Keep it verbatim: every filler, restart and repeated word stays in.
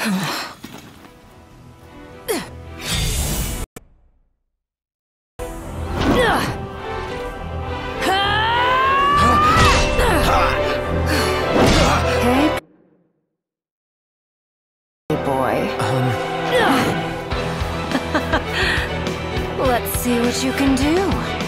Boy. Um... Let's see what you can do.